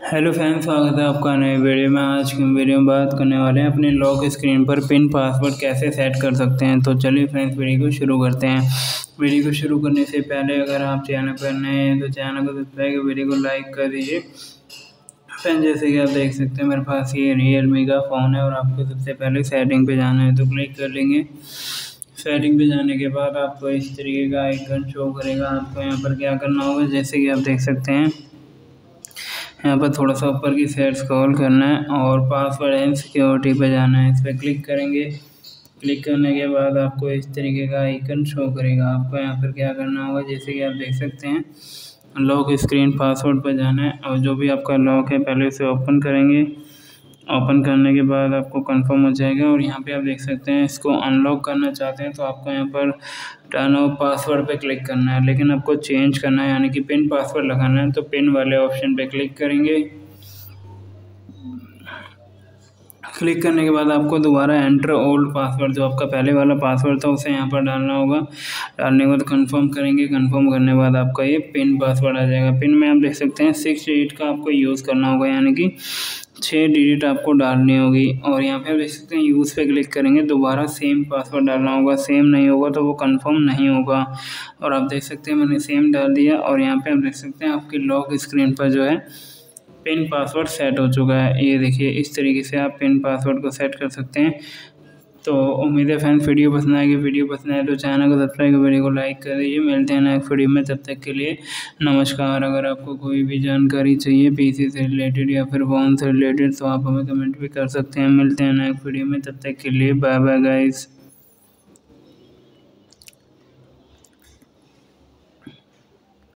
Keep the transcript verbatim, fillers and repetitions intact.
Hello friends, स्वागत है आपका नए वीडियो में। आज की वीडियो में बात करने वाले हैं अपने लॉक स्क्रीन पर पिन पासवर्ड कैसे सेट कर सकते हैं। तो चलिए फ्रेंड्स, वीडियो को शुरू करते हैं। वीडियो को शुरू करने से पहले अगर आप चैनल पर नए हैं तो चैनल को सब्सक्राइब कर वीडियो को लाइक कर दीजिए। फ्रेंड्स, जैसे कि आप देख सकते हैं मेरे पास ये रियलमी का फ़ोन है और आपको सबसे पहले सेटिंग पे जाना है तो क्लिक कर लेंगे। सेटिंग पे जाने के बाद आपको इस तरीके का आइकन शो करेगा। आपको यहाँ पर क्या करना होगा, जैसे कि आप देख सकते हैं यहाँ पर थोड़ा सा ऊपर की साइड स्क्रॉल करना है और पासवर्ड एंड सिक्योरिटी पे जाना है। इस पर क्लिक करेंगे। क्लिक करने के बाद आपको इस तरीके का आइकन शो करेगा। आपको यहाँ पर क्या करना होगा, जैसे कि आप देख सकते हैं लॉक स्क्रीन पासवर्ड पर जाना है और जो भी आपका लॉक है पहले उसे ओपन करेंगे। ओपन करने के बाद आपको कंफर्म हो जाएगा और यहाँ पे आप देख सकते हैं इसको अनलॉक करना चाहते हैं तो आपको यहाँ पर टर्न ऑफ पासवर्ड पे क्लिक करना है, लेकिन आपको चेंज करना है यानी कि पिन पासवर्ड लगाना है तो पिन वाले ऑप्शन पे क्लिक करेंगे। क्लिक करने के बाद आपको दोबारा एंटर ओल्ड पासवर्ड, जो आपका पहले वाला पासवर्ड था उसे यहाँ पर डालना होगा। डालने के बाद कंफर्म करेंगे। कंफर्म करने के बाद आपका ये पिन पासवर्ड आ जाएगा। पिन में आप देख सकते हैं सिक्स डिजिट का आपको यूज़ करना होगा, यानी कि छः डिजिट आपको डालनी होगी। और यहाँ पे आप देख सकते हैं यूज़ पे क्लिक करेंगे, दोबारा सेम पासवर्ड डालना होगा। सेम नहीं होगा तो वो कंफर्म नहीं होगा। और आप देख सकते हैं मैंने सेम डाल दिया और यहाँ पे आप देख सकते हैं आपकी लॉक स्क्रीन पर जो है पिन पासवर्ड सेट हो चुका है। ये देखिए, इस तरीके से आप पिन पासवर्ड को सेट कर सकते हैं। तो उम्मीद है फ्रेंड्स वीडियो पसंद आएगी। वीडियो पसंद आए तो चैनल को सब्सक्राइब कर वीडियो को लाइक कर दीजिए। मिलते हैं नेक्स्ट वीडियो में, तब तक के लिए नमस्कार। अगर आपको कोई भी जानकारी चाहिए पीसी से रिलेटेड या फिर फ़ोन से रिलेटेड तो आप हमें कमेंट भी कर सकते हैं। मिलते हैं नेक्स्ट वीडियो में, तब तक के लिए बाय बाय गाइस।